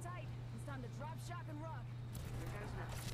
tight. It's time to drop, shock, and rock. Here goes nothing.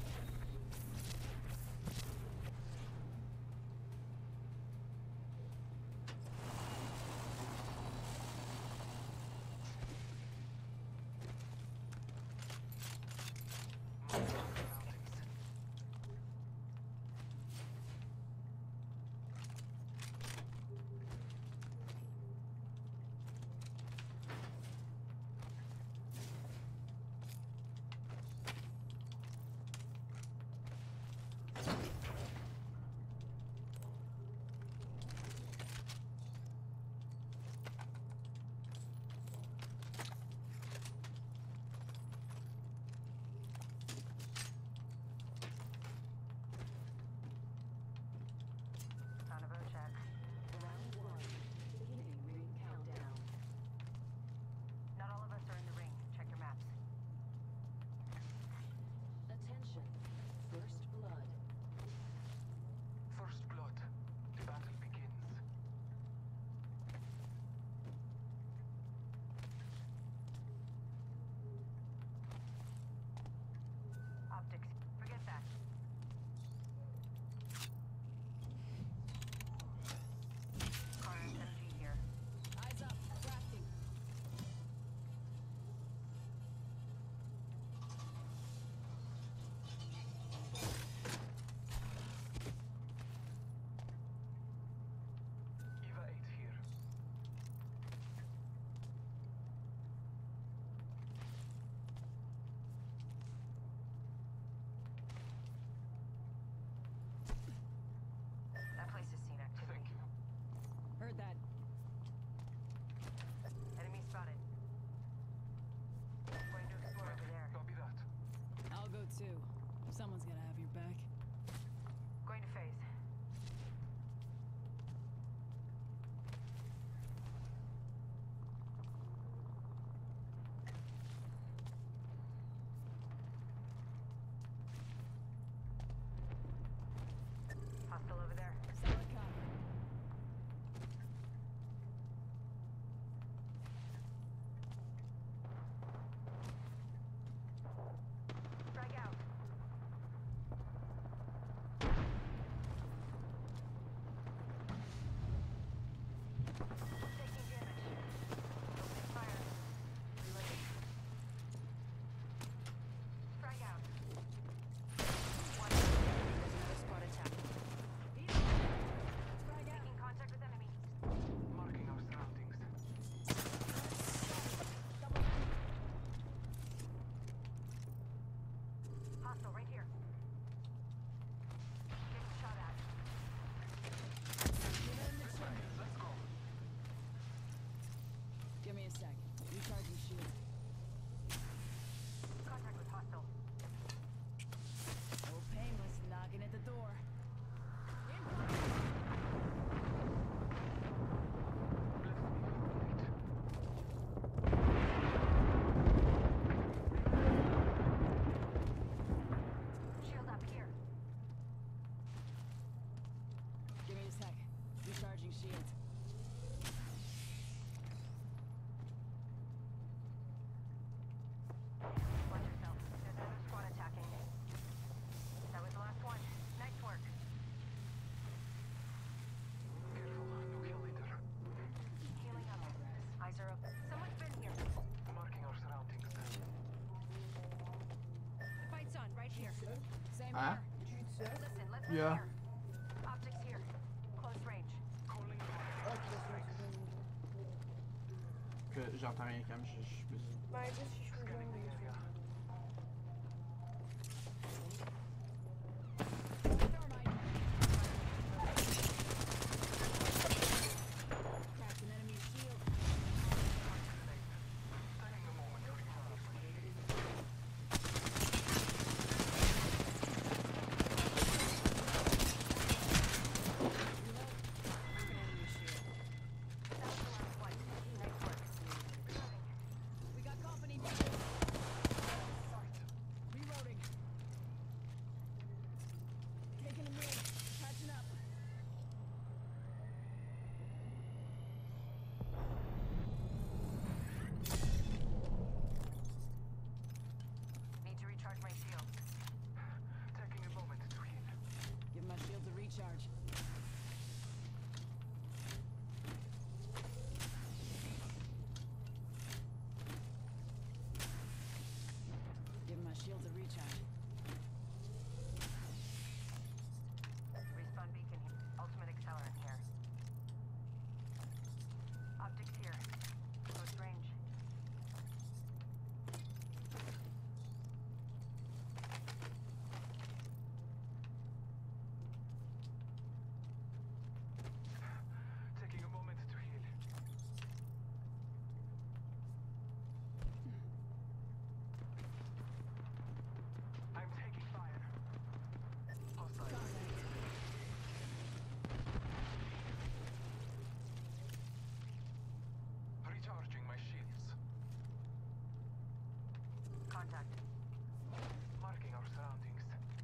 Too. Someone's gotta have your back. Going to phase. Hostile over there. Solid copy. Give me a second. Recharging shield. Contact with hostile. Oh, painless knocking at the door. Shield up here. Give me a second. Recharging shield. Someone's been here. Marking our surroundings. Fight's on, right here. Same Ah. here. Listen, let's Yeah. here. Optics here. Close range. Calling Que j'entends rien comme je suis plus. Mais juste si je peux scanning the area. Thermite. Cracked an enemy shield. Taking a moment to recharge. Enemy shield. That was the last one. Nice work. We got company. contact. Marking our surroundings.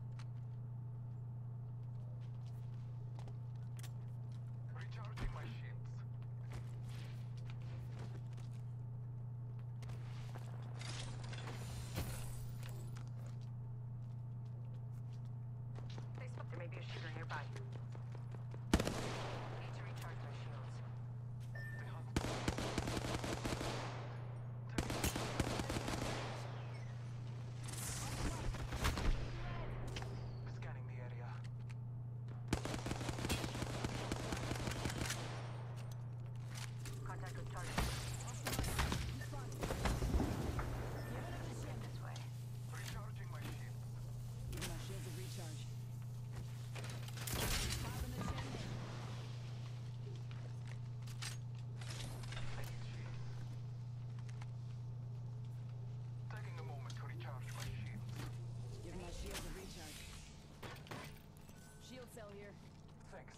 Recharging my shields. There may be a shooter nearby. Need to recharge my shields. They hunt. Scanning the area. Contact with target. This way. Recharging my shields. Give my shields a recharge. Fire in the chimney. I need shields. Taking a moment to recharge my shields. Give my shields a recharge. Shield cell here. Thanks.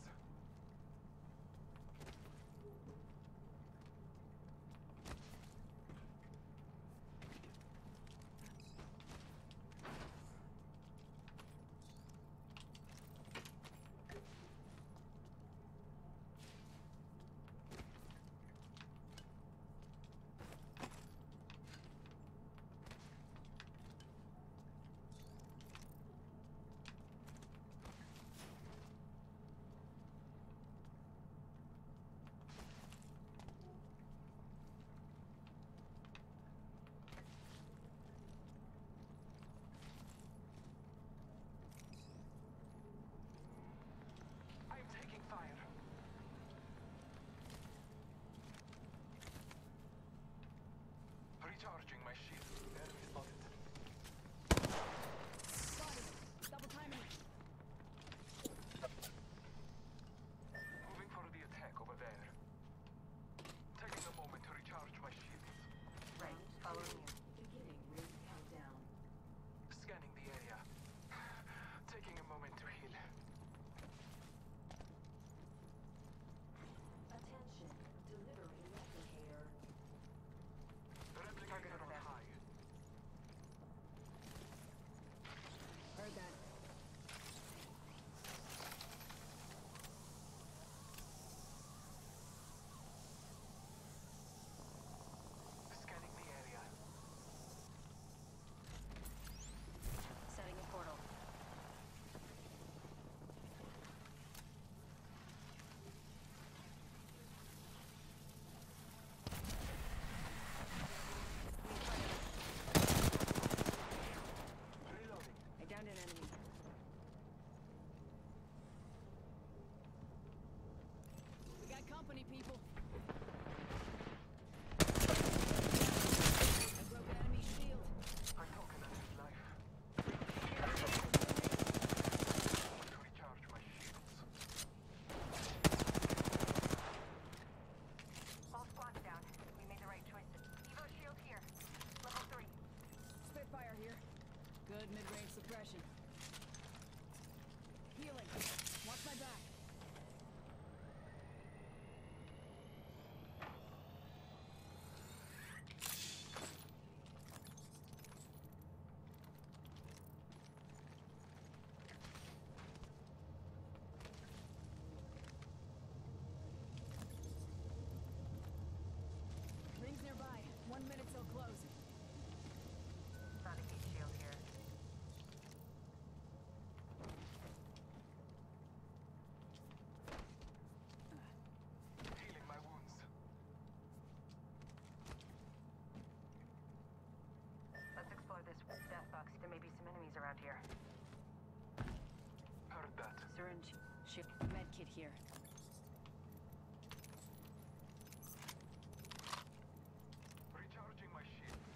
I'm taking fire. Recharging my shield. Enemy spotted. Spotted. Double timing. Moving for the attack over there. Taking a moment to recharge my shields. Right, following you. Beginning ring countdown. Scanning the area. Taking a moment to heal. Attention. Delivering replicator. The replicator on high. Heard that. Scanning the area. Setting a portal. Reloading. I downed an enemy. We got company, people. I broke an enemy shield. I'm talking on his life. To recharge my shields. All squads down. We made the right choices. Evo shield here. Level 3. Spitfire here. Good mid-range suppression. Healing. Watch my back. Rings nearby. 1 minute till close. Found a heat shield here. Healing my wounds. Let's explore this death box. There may be some enemies around here. Heard that. Syringe. Shift. Med kit here. Recharging my shields.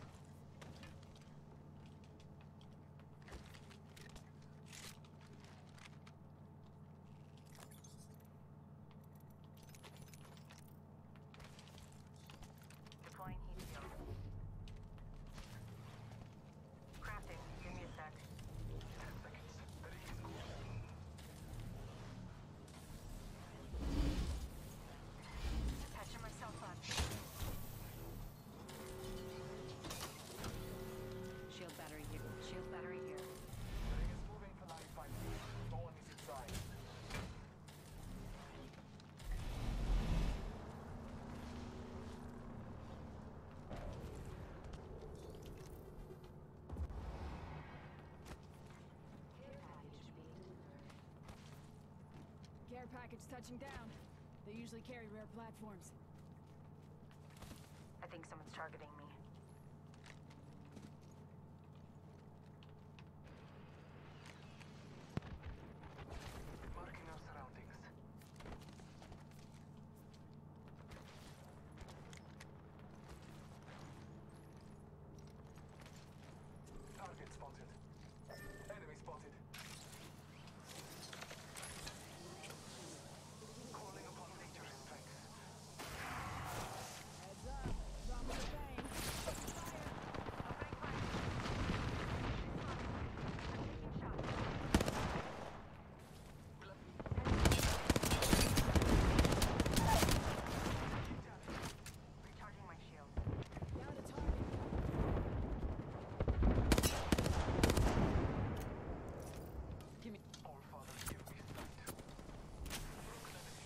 Deploying heat shield. Crafting. Give me a sec. 10 seconds. The ring is cool. package touching down. They usually carry rare platforms. I think someone's targeting me. Marking our surroundings. Target spotted. Enemy spotted. Calling upon nature's strength. Heads up. Drop with a bang. Fire. Opening fire. I'm taking shots. Recharging my shield. Down to target. Give me. All Father, give me sight. Broken enemy.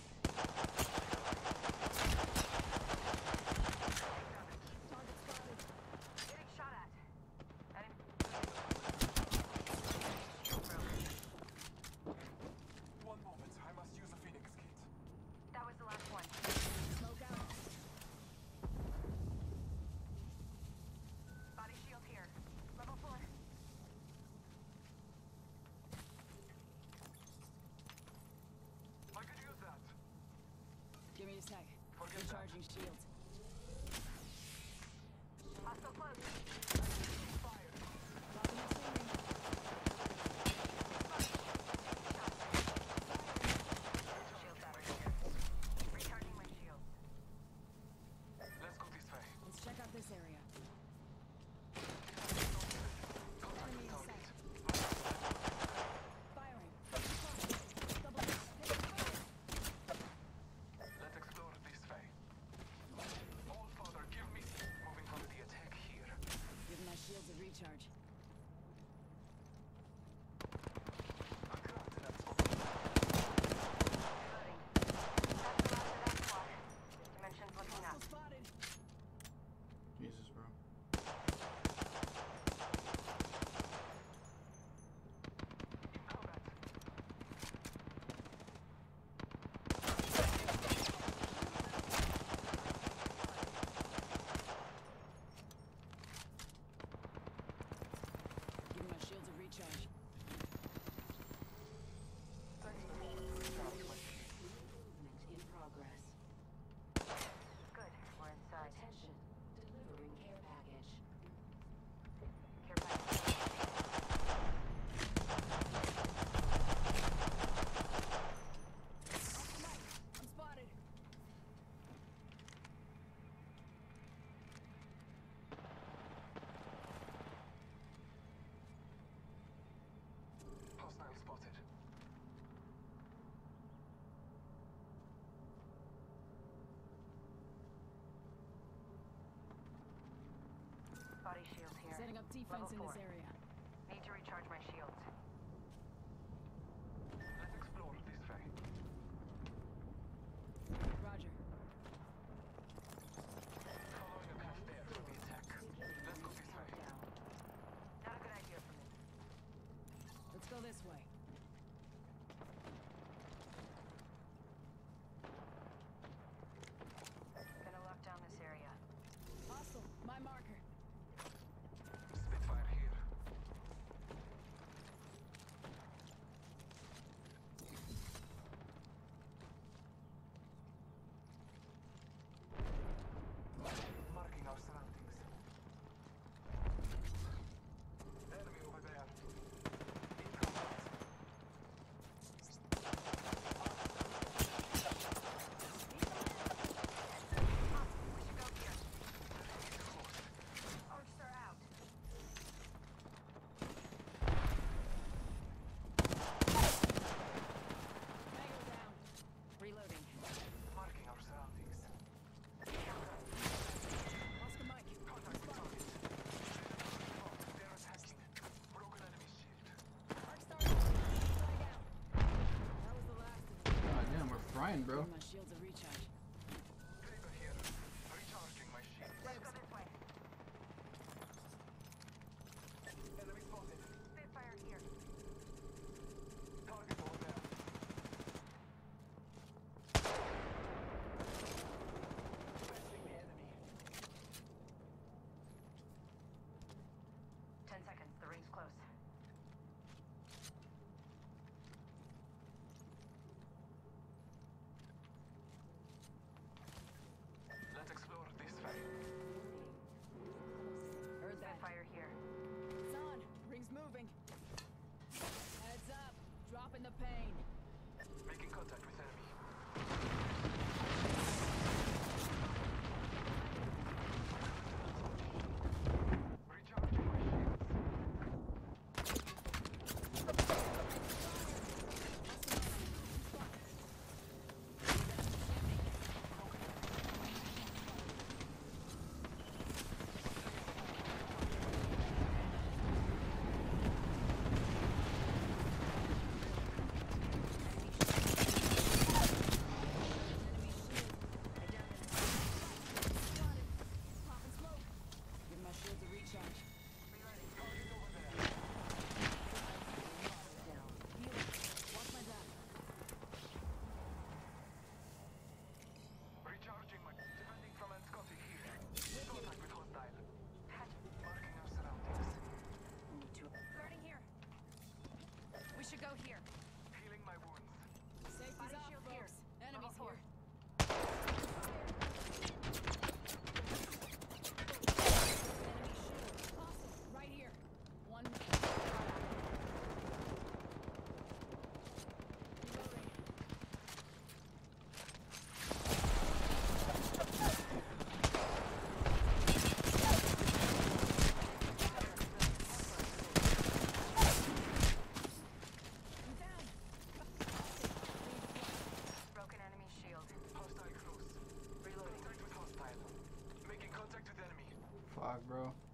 Target spotted. Getting shot at. Enemy. Shield broken. One moment, I must use a Phoenix kit. That was the last one. Smoke out. Body shield here. Level 4. I could use that. Give me a sec. Forget that. Recharging shields. Hostile close. Fire. Dropping the ceiling. Shield battery. Recharging my shields. Let's go this way. Let's check out this area. Contact Enemy in target. sight. Firing. Double hit. Let's explore this way. All Father, give me. Moving on the attack here. Giving my shields a recharge. I'm glad that's all. Reloading. That's the last of that squad. Dimensions looking up. Hostile spotted. Jesus, bro. Combat. Giving my shields a recharge. Thanks to me to recharge my shield. Movement in progress. Good. We're inside. Attention. Delivering care package. Care package. I'm spotted. Hostile spotted. Body shields here. Setting up defense in Level this 4. area. Need to recharge my shields. Let's explore this way. Roger. Following a path there for the attack. Let's go this way. Countdown. Not a good idea for me. Let's go this way. Gonna lock down this area. Hostile. My marker. Spitfire here. Marking our surroundings. Enemy over there. In combat. We should go here. Arcs are out. Tango down. Reloading. Marking our surroundings. Oscar Mike. Contact with target. They're attacking. Broken enemy shield. Arc started. Flag out. That was the last of them. God damn, we're frying, bro. Giving my shields a recharge. Kraber here. Recharging my shield. Let's go this way. Enemy spotted. Spitfire here. Target over there. stopping the pain. Making contact with enemy. Recharging my shields. Popping smoke. Give my shields a recharge. Down. Healing. Watch my back. Recharging my. Defending from Anscotty here. Contact with hostile. Marking our surroundings. Guarding here. We should go here. Healing my wounds. Safety's Body up, shield here. folks. Enemies Level here. 4. Enemy shield. Hostile. Right here. 1 minute. Reloading. I'm down. Broken enemy shield. Hostile close. Reloading. Contact with hostile. Making contact with enemy. Fuck, bro.